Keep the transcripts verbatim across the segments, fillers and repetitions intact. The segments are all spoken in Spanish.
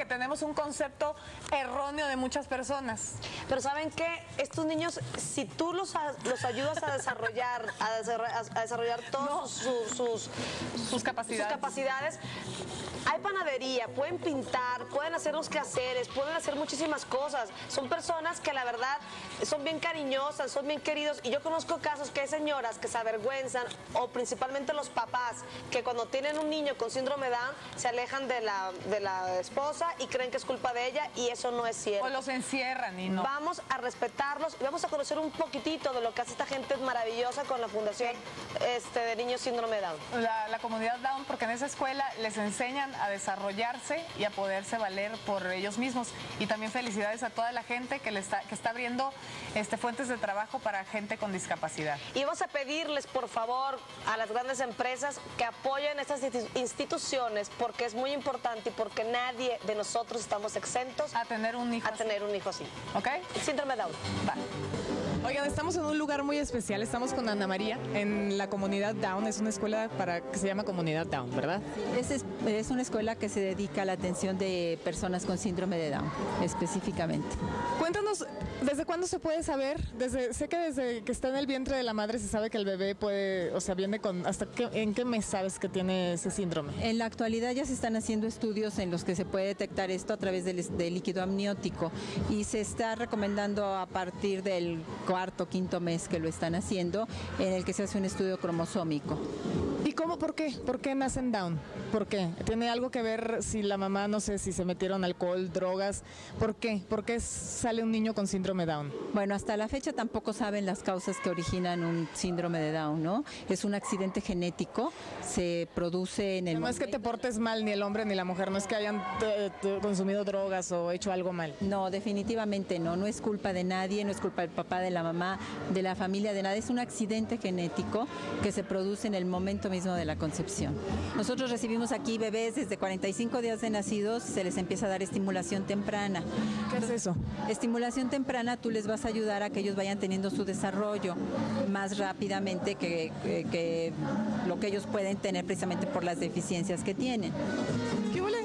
porque tenemos un concepto erróneo de muchas personas. Pero ¿saben qué? Estos niños, si tú los, a, los ayudas a desarrollar, a, desarrollar, a desarrollar todas no. sus, sus, sus, capacidades. sus capacidades, hay panadería, pueden pintar, pueden hacer los quehaceres, pueden hacer muchísimas cosas. Son personas que la verdad son bien cariñosas, son bien queridos. Y yo conozco casos que hay señoras que se avergüenzan, o principalmente los papás, que cuando tienen un niño con síndrome Down se alejan de la, de la esposa y creen que es culpa de ella, y eso no es cierto. O los encierran y no. Vamos a respetarlos y vamos a conocer un poquitito de lo que hace esta gente maravillosa con la Fundación este, de Niños Síndrome Down. La, la comunidad Down, porque en esa escuela les enseñan a desarrollarse y a poderse valer por ellos mismos. Y también felicidades a toda la gente que, le está, que está abriendo este, fuentes de trabajo para gente con discapacidad. Y vamos a pedirles, por favor, a las grandes empresas que apoyen estas instituciones, porque es muy importante y porque nadie de nosotros estamos exentos a tener un hijo a así. tener un hijo así. ¿Ok? Síndrome Down. Va. Oigan, estamos en un lugar muy especial, estamos con Ana María en la comunidad Down, es una escuela para que se llama Comunidad Down, ¿verdad? Sí, es, es una escuela que se dedica a la atención de personas con síndrome de Down, específicamente. Cuéntanos, ¿desde cuándo se puede saber? Desde, sé que desde que está en el vientre de la madre se sabe que el bebé puede, o sea, viene con, ¿hasta qué, en qué mes sabes que tiene ese síndrome? En la actualidad ya se están haciendo estudios en los que se puede detectar esto a través del, del líquido amniótico, y se está recomendando a partir del cuarto, quinto mes que lo están haciendo, en el que se hace un estudio cromosómico. ¿Y cómo? ¿Por qué? ¿Por qué nacen Down? ¿Por qué? ¿Tiene algo que ver si la mamá, no sé, si se metieron alcohol, drogas? ¿Por qué? ¿Por qué sale un niño con síndrome Down? Bueno, hasta la fecha tampoco saben las causas que originan un síndrome de Down, ¿no? Es un accidente genético, se produce en el... No es que te portes mal ni el hombre ni la mujer, no es que hayan te, te consumido drogas o hecho algo mal. No, definitivamente no, no es culpa de nadie, no es culpa del papá, de la mamá, de la familia, de nada. Es un accidente genético que se produce en el momento mismo de la concepción. Nosotros recibimos aquí bebés desde cuarenta y cinco días de nacidos, se les empieza a dar estimulación temprana. ¿Qué es eso? Estimulación temprana, tú les vas a ayudar a que ellos vayan teniendo su desarrollo más rápidamente que, que, que lo que ellos pueden tener precisamente por las deficiencias que tienen. ¿Qué huele?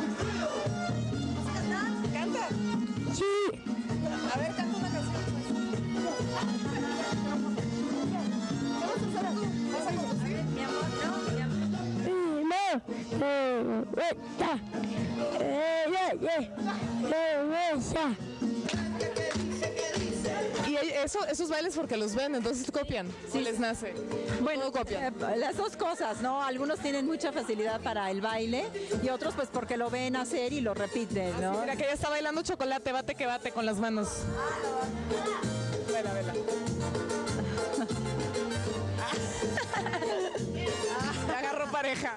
¿Canta? Sí. A ver, canta una canción. ¿Qué vas a hacer tú? ¿Vas a conducir? Mi amor, no, mi amor. Y eso, esos bailes porque los ven, entonces copian, sí les nace. Bueno, copian. Eh, las dos cosas, ¿no? Algunos tienen mucha facilidad para el baile y otros pues porque lo ven hacer y lo repiten, ¿no? Mira que ella está bailando chocolate, bate que bate con las manos. Vela, vela. Ah, agarró pareja.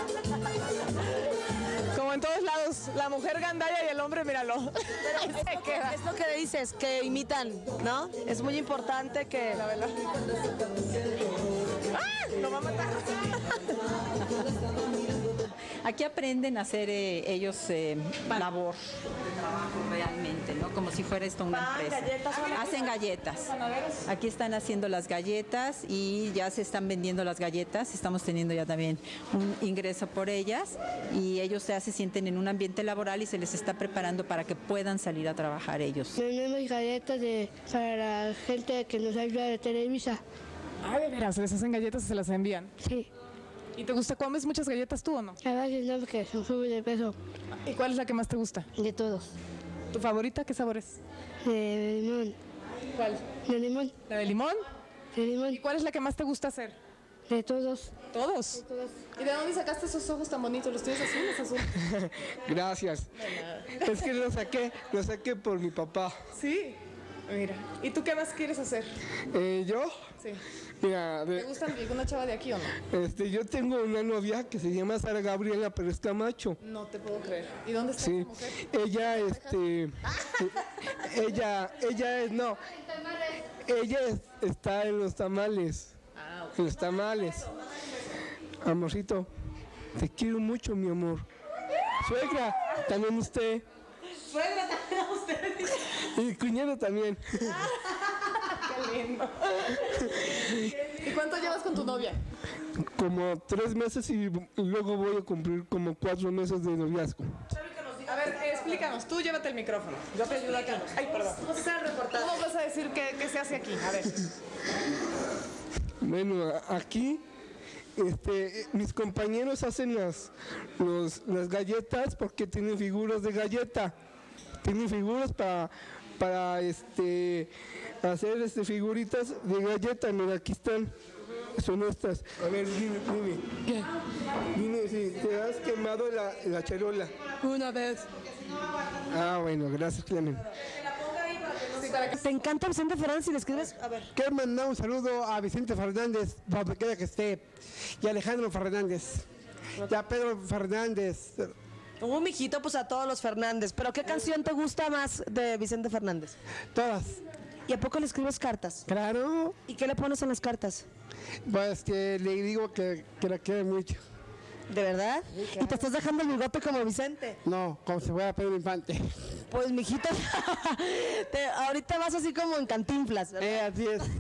Como en todos lados, la mujer gandalla y el hombre, míralo. Pero es, lo que, es lo que dices, que imitan, ¿no? Es muy importante que... La vela. ¡Ah! Lo va a matar. Aquí aprenden a hacer eh, ellos eh, labor de trabajo realmente, ¿no? Como si fuera esto una Pan, empresa. galletas, Hacen galletas. Aquí están haciendo las galletas y ya se están vendiendo las galletas. Estamos teniendo ya también un ingreso por ellas y ellos ya se sienten en un ambiente laboral y se les está preparando para que puedan salir a trabajar ellos. Tenemos galletas de, para la gente que nos ayuda de Televisa. Ah, de veras, les hacen galletas y se las envían. Sí. ¿Y te gusta? ¿Comes muchas galletas tú o no? A veces no, porque se sube de peso. ¿Y cuál es la que más te gusta? De todos. ¿Tu favorita qué sabor es? De limón. ¿Cuál? De limón. ¿La de limón? De limón. ¿Y cuál es la que más te gusta hacer? De todos. ¿Todos? De todos. ¿Y de dónde sacaste esos ojos tan bonitos? ¿Los tienes azules, azul? Gracias. Es que lo saqué, lo saqué por mi papá. Sí. Mira. ¿Y tú qué más quieres hacer? Eh, ¿Yo? Sí. Mira, ¿Te de- gusta alguna chava de aquí o no? este, yo tengo una novia que se llama Sara Gabriela, pero es Camacho. No te puedo creer. ¿Y dónde está Sí, esa mujer? ella, este, ella, ella es, no, ella es- está en los tamales, Ah, ok. en los tamales. Amorcito, te quiero mucho, mi amor. Suegra, también usted. Suegra también a ustedes. Y cuñado también. Qué lindo. ¿Y cuánto llevas con tu novia? Como tres meses y, y luego voy a cumplir como cuatro meses de noviazgo. A ver, explícanos, tú llévate el micrófono. Yo te ayudo acá. Ay, perdón. Vamos a hacer el reportaje. ¿Cómo vas a decir qué, qué se hace aquí? A ver. Bueno, aquí este, mis compañeros hacen las, los, las galletas porque tienen figuras de galleta. Tienen figuras para, para este, hacer este, figuritas de galleta. Mira, aquí están. Son estas. A ver, dime, dime. ¿Qué? Dime si te has quemado la, la charola. Una vez. Ah, bueno, gracias, Clemen. ¿Te encanta Vicente Fernández si le escribes? A ver. Quiero mandar un saludo a Vicente Fernández, donde quiera que esté, y a Alejandro Fernández, y a Pedro Fernández. Un mijito, pues a todos los Fernández. ¿Pero qué canción te gusta más de Vicente Fernández? Todas. ¿Y a poco le escribes cartas? Claro, ¿Y qué le pones en las cartas? pues que le digo que, que la quiero mucho. ¿De verdad? ¿Y te estás dejando el bigote como Vicente? No, como si fuera Pedro Infante. Pues, mijito, te- ahorita vas así como en Cantinflas, ¿verdad? Eh, así es.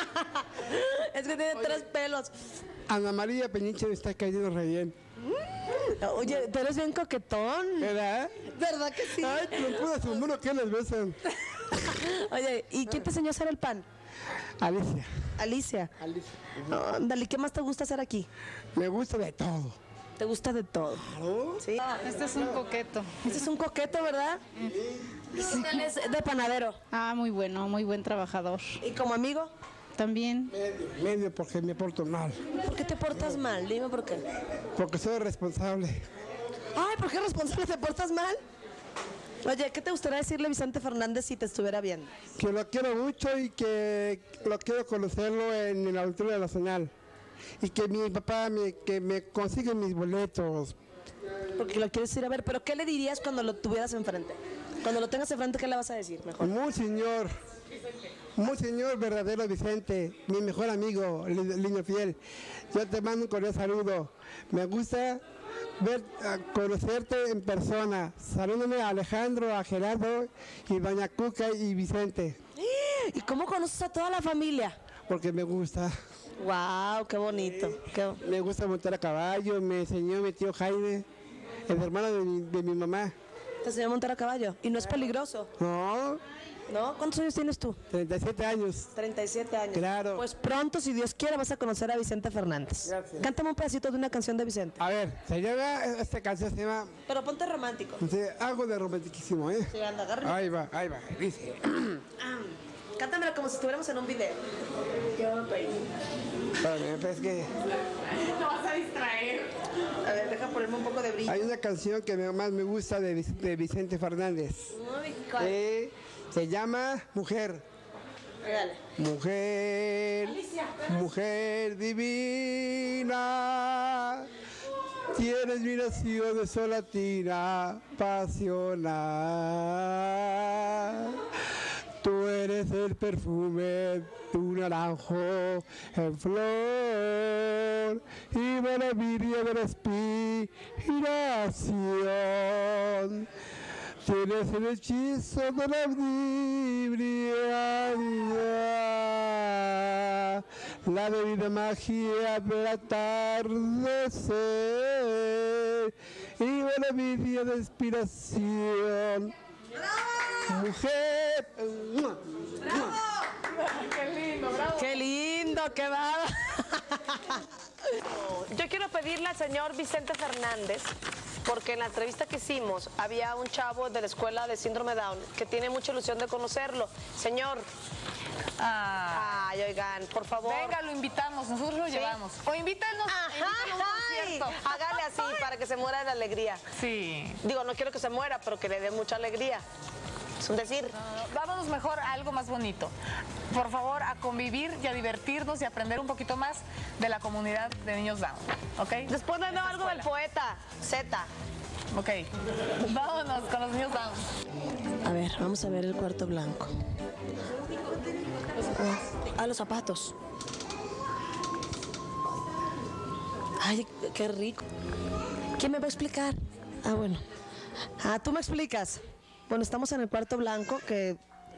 Es que tiene tres pelos. Ana María Peniche me está cayendo re bien. Oye, tú eres bien coquetón. ¿Verdad? ¿Verdad que sí? Ay, pero puras humano que les besan. Oye, ¿y quién te enseñó a hacer el pan? Alicia. Alicia. Alicia. Ándale, ¿qué más te gusta hacer aquí? Me gusta de todo. ¿Te gusta de todo? Claro. Sí. Este es un coqueto. Este es un coqueto, ¿verdad? Sí. Él es de panadero. Ah, muy bueno, muy buen trabajador. ¿Y como amigo? También. Medio, medio porque me porto mal. ¿Por qué te portas mal? Dime por qué. Porque soy responsable. Ay, ¿por qué responsable te portas mal? Oye, ¿qué te gustaría decirle a Vicente Fernández si te estuviera viendo? Que lo quiero mucho y que lo quiero conocerlo en el Auditorio Nacional. Y que mi papá me, que me consigue mis boletos. Porque lo quieres ir a ver, pero ¿qué le dirías cuando lo tuvieras enfrente? Cuando lo tengas enfrente, ¿qué le vas a decir mejor? Muy señor, muy señor verdadero Vicente, mi mejor amigo, li- niño fiel. Yo te mando un cordial saludo. Me gusta ver, a conocerte en persona. Salúdame a Alejandro, a Gerardo, y doña Cuca y Vicente, ¿Y cómo conoces a toda la familia? porque me gusta. ¡Wow! ¡Qué bonito! Qué- Me gusta montar a caballo, me enseñó mi tío Jaime, el hermano de mi, de mi mamá. ¿Te enseñó a montar a caballo? ¿Y no es peligroso? No, ¿No? ¿Cuántos años tienes tú? treinta y siete años. treinta y siete años. Claro. Pues pronto, si Dios quiere, vas a conocer a Vicente Fernández. Gracias. Cántame un pedacito de una canción de Vicente. A ver, se llama, esta canción se llama Pero ponte romántico. dice, algo de romantiquísimo, ¿eh? Sí, anda, agárrate. Ahí va, ahí va, dice. Cántamelo como si estuviéramos en un video. Espérame, pero es que No vas a distraer. A ver, deja ponerme un poco de brillo. hay una canción que me- más me gusta de, Vic- de Vicente Fernández. Uy, ¿cuál? Eh, se llama Mujer. Regale. Mujer, mujer divina, tienes miración de solatina, pasional. Tú eres el perfume de un naranjo en flor y maravilla de la inspiración. Tienes el hechizo de la ebriedad, la bebida magia del atardecer y maravilla de inspiración. Mujer. Qué lindo, bravo. ¡Qué lindo! ¡Qué va! Yo quiero pedirle al señor Vicente Fernández, porque en la entrevista que hicimos había un chavo de la escuela de síndrome Down que tiene mucha ilusión de conocerlo. Señor, Ah, ay, oigan, por favor. venga, lo invitamos, nosotros lo llevamos. O invítanos, Ajá, invítanos a un ay, concierto. hágale así para que se muera de alegría. Sí. Digo, no quiero que se muera, pero que le dé mucha alegría. Es un decir. Vámonos mejor a algo más bonito. Por favor, a convivir y a divertirnos y aprender un poquito más de la comunidad de niños Down. ¿Ok? Después le En veo esta algo del escuela. poeta, Z. Ok. Vámonos con los niños Down. A ver, vamos a ver el cuarto blanco. Ah, los zapatos. Ay, qué rico. ¿Quién me va a explicar? Ah, bueno. Ah, tú me explicas. Bueno, estamos en el cuarto blanco que...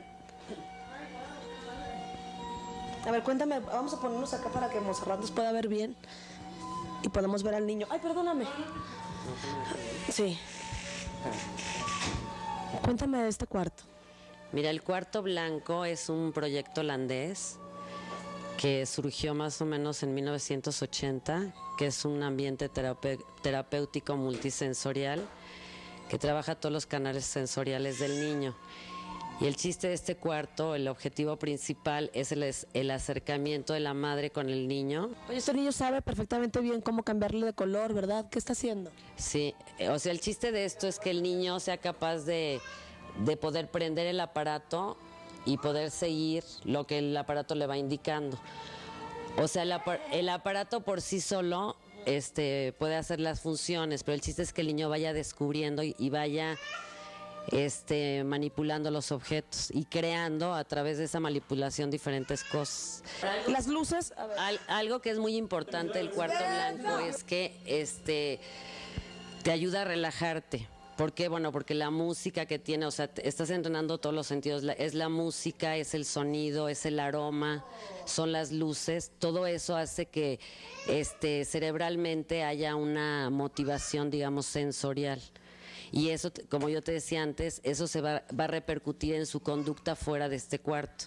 A ver, cuéntame, vamos a ponernos acá para que Monserrat nos pueda ver bien y podamos ver al niño. Ay, perdóname. Sí. Cuéntame de este cuarto. Mira, el Cuarto Blanco es un proyecto holandés que surgió más o menos en mil novecientos ochenta, que es un ambiente terapé- terapéutico multisensorial que trabaja todos los canales sensoriales del niño. Y el chiste de este cuarto, el objetivo principal es el, es el acercamiento de la madre con el niño. Oye, este niño sabe perfectamente bien cómo cambiarle de color, ¿verdad? ¿Qué está haciendo? Sí, eh, o sea, el chiste de esto es que el niño sea capaz de, de poder prender el aparato y poder seguir lo que el aparato le va indicando. O sea, el, apa- el aparato por sí solo este, puede hacer las funciones, pero el chiste es que el niño vaya descubriendo y, y vaya este, manipulando los objetos y creando a través de esa manipulación diferentes cosas. Las luces, a ver. Al- algo que es muy importante del Cuarto Blanco es que este, te ayuda a relajarte. ¿Por qué? Bueno, porque la música que tiene, o sea, te- estás entrenando todos los sentidos, la- es la música, es el sonido, es el aroma, son las luces, todo eso hace que este, cerebralmente haya una motivación, digamos, sensorial. Y eso, te- como yo te decía antes, eso se va, va a repercutir en su conducta fuera de este cuarto.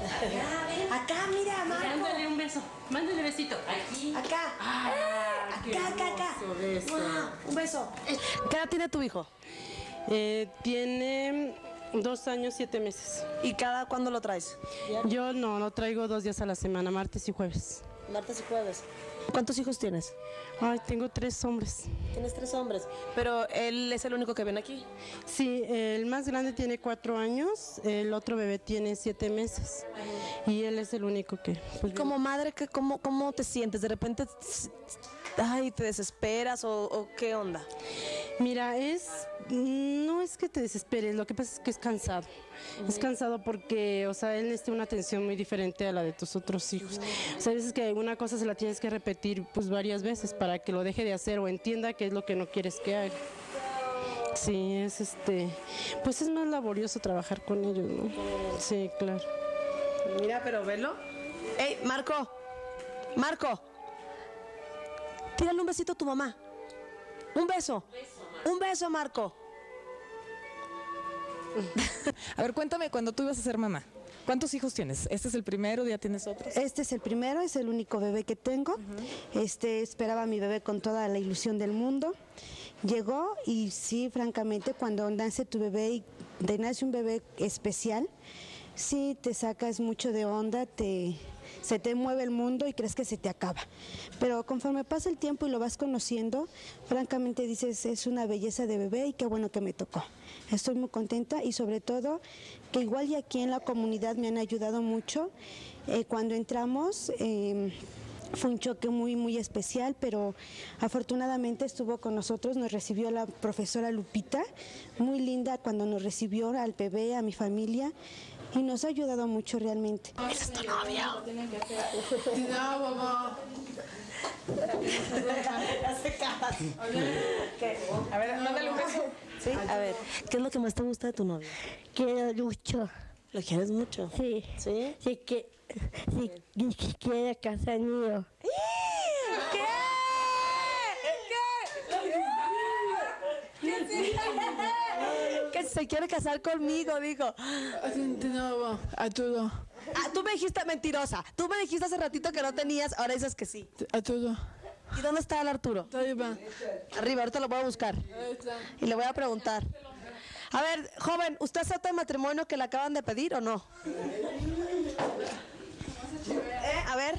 Acá, mira, Marco. Mándale un beso, mándale besito. Aquí. Acá. acá, acá, acá. Mua, un beso. ¿Qué edad tiene tu hijo? Eh, tiene dos años, siete meses. ¿Y cada cuándo lo traes? Yo no, lo traigo dos días a la semana, martes y jueves. Martes y jueves. ¿Cuántos hijos tienes? Ay, tengo tres hombres. Tienes tres hombres. Pero él es el único que ven aquí. Sí, el más grande tiene cuatro años, el otro bebé tiene siete meses. Y él es el único que... Pues, Como madre, ¿qué- cómo, ¿cómo te sientes? ¿De repente ay, te desesperas o, o qué onda? Mira, es no es que te desesperes, lo que pasa es que es cansado. Es cansado porque, o sea, él necesita una atención muy diferente a la de tus otros hijos. O sea, a veces que una cosa se la tienes que repetir pues varias veces para que lo deje de hacer o entienda qué es lo que no quieres que haga. Sí, es este, pues es más laborioso trabajar con ellos, ¿no? Sí, claro. Mira, pero velo. ¡Ey, Marco! ¡Marco! Tírale un besito a tu mamá. Un beso. Un beso, Marco. A ver, cuéntame, cuando tú ibas a ser mamá, ¿cuántos hijos tienes? ¿Este es el primero? ¿Ya tienes otros? Este es el primero, es el único bebé que tengo. Este esperaba a mi bebé con toda la ilusión del mundo. Llegó y sí, francamente, cuando nace tu bebé y te nace un bebé especial, sí te sacas mucho de onda, te, se te mueve el mundo y crees que se te acaba. Pero conforme pasa el tiempo y lo vas conociendo, francamente dices, es una belleza de bebé y qué bueno que me tocó. Estoy muy contenta y sobre todo que igual y aquí en la comunidad me han ayudado mucho. Eh, cuando entramos... Eh, Fue un choque muy, muy especial, pero afortunadamente estuvo con nosotros, nos recibió la profesora Lupita, muy linda cuando nos recibió al bebé, a mi familia, y nos ha ayudado mucho realmente. ¿Ese es tu novio? No, mamá. A ver, mándale un beso. Sí, a ver, ¿qué es lo que más te gusta de tu novio? Quiero mucho. ¿Lo quieres mucho? Sí. ¿Sí? Sí, que, sí, que quiere casar mío. ¿Qué? ¿Qué? ¿Qué? Que se quiere casar conmigo, dijo. No, a todo. Ah, tú me dijiste mentirosa. Tú me dijiste hace ratito que no tenías, ahora dices que sí. A todo. ¿Y dónde está el Arturo? Arriba. Arriba, ahorita lo voy a buscar. Y le voy a preguntar. A ver, joven, ¿usted acepta el matrimonio que le acaban de pedir o no? Eh, a ver.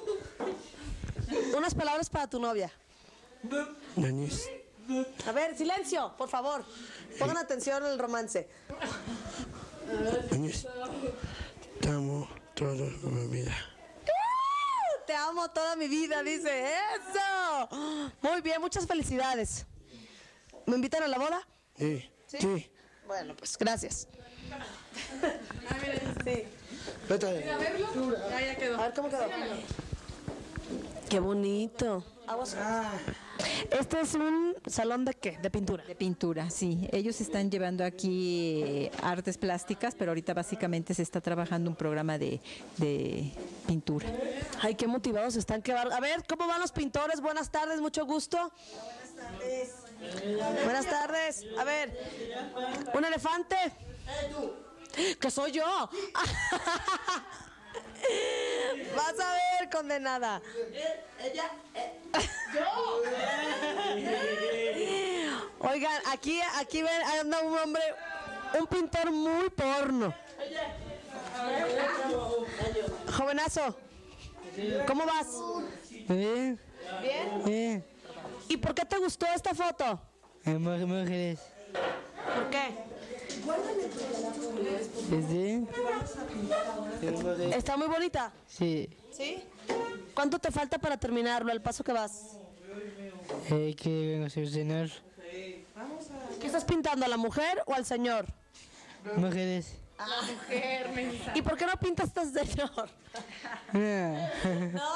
Unas palabras para tu novia. Denise, A ver, silencio, por favor. Pongan atención al romance. Denise, te amo toda mi vida. Te amo toda mi vida, dice. ¡Eso! Muy bien, muchas felicidades. ¿Me invitan a la boda? Sí, ¿Sí? sí. Bueno, pues gracias. Sí. Vete. A verlo. Ya, ya quedó. A ver cómo quedó. Qué bonito. Este es un salón de qué? De pintura. De pintura, sí. Ellos están llevando aquí eh, artes plásticas, pero ahorita básicamente se está trabajando un programa de, de pintura. Ay, qué motivados están. Qué bar... A ver, ¿cómo van los pintores? Buenas tardes, mucho gusto. Buenas tardes. Buenas tardes. A ver, ¿un elefante? ¡Que soy yo! Vas a ver, condenada. Ella. Yo. Oigan, aquí, aquí ven, anda un hombre, un pintor muy porno. Jovenazo, ¿cómo vas? Bien. ¿Bien? Bien. ¿Y por qué te gustó esta foto? Mujeres. ¿Por qué? ¿Sí? ¿Está muy bonita? Sí. ¿Sí? ¿Cuánto te falta para terminarlo, al paso que vas? Eh, que vengo a cenar. ¿Qué estás pintando, a la mujer o al señor? Mujeres. A la mujer, mensa. ¿Y por qué no pintas a este señor? ¿No?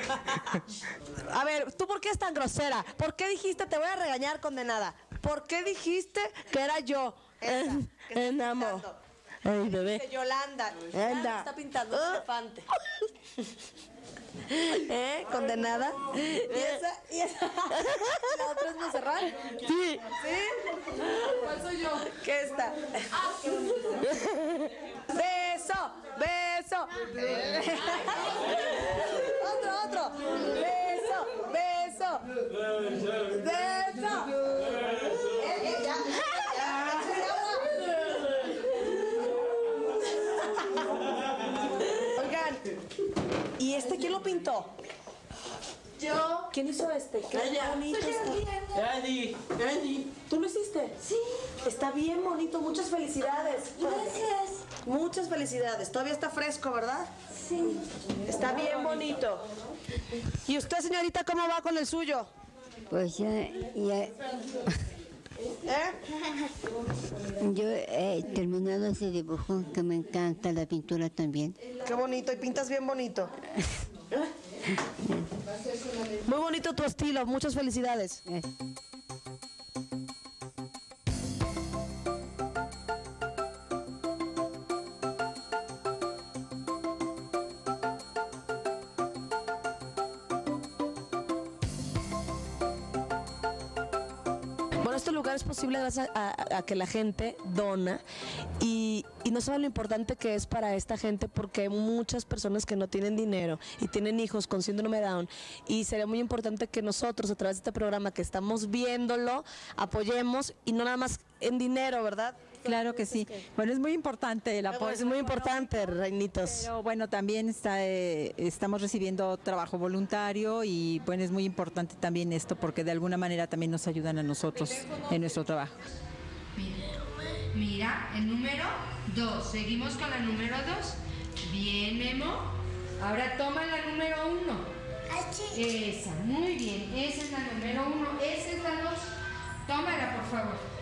A ver, ¿tú por qué es tan grosera? ¿Por qué dijiste, te voy a regañar, condenada? ¿Por qué dijiste que era yo? Esa, que Enamo. Ay, bebé. Dice Yolanda. Anda. Yolanda está pintando un elefante. ¿Eh? ¿Condenada? ¿Y esa? ¿Y esa? ¿La otra es Monserrat? Sí. ¿Sí? ¿Cuál soy yo? ¿Qué está? ¡Beso! ¡Beso! ¡Otro, otro! ¡Beso! ¡Beso! ¡Beso! Eh, eh, ya, ya, Oigan, ¿y este quién lo pintó? Yo. ¿Quién hizo este? Qué bonito está. Andy, Andy. ¿Tú lo hiciste? Sí. Está bien bonito, muchas felicidades. Gracias. Muchas felicidades. Todavía está fresco, ¿verdad? Sí. Está bien bonito. ¿Y usted, señorita, cómo va con el suyo? Pues ya, ya ¿Eh? yo he terminado ese dibujo que me encanta, la pintura también. Qué bonito, y pintas bien bonito. Muy bonito tu estilo, muchas felicidades. Bueno, este lugar es posible gracias a, a- a que la gente dona y, y no saben lo importante que es para esta gente, porque hay muchas personas que no tienen dinero y tienen hijos con síndrome de Down, y sería muy importante que nosotros, a través de este programa que estamos viéndolo, apoyemos, y no nada más en dinero, ¿verdad? Claro que sí. Bueno, es muy importante el apoyo. Es muy importante, reinitos. Pero bueno, también está, eh, estamos recibiendo trabajo voluntario y bueno, es muy importante también esto porque de alguna manera también nos ayudan a nosotros en nuestro trabajo. Mira, el número dos. Seguimos con la número dos. Bien, Memo. Ahora toma la número uno. Esa, muy bien. Esa es la número uno. Esa es la dos. Tómala, por favor.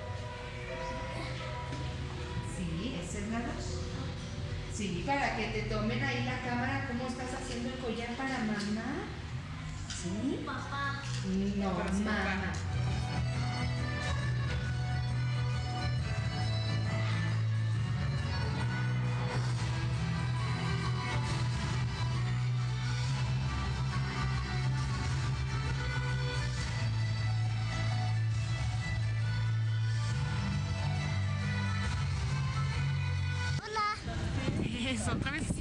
Sí, esa es la dos. Sí, para que te tomen ahí la cámara, cómo estás haciendo el collar para mamá. ¿Sí? Papá. No, mamá. Eso, otra vez.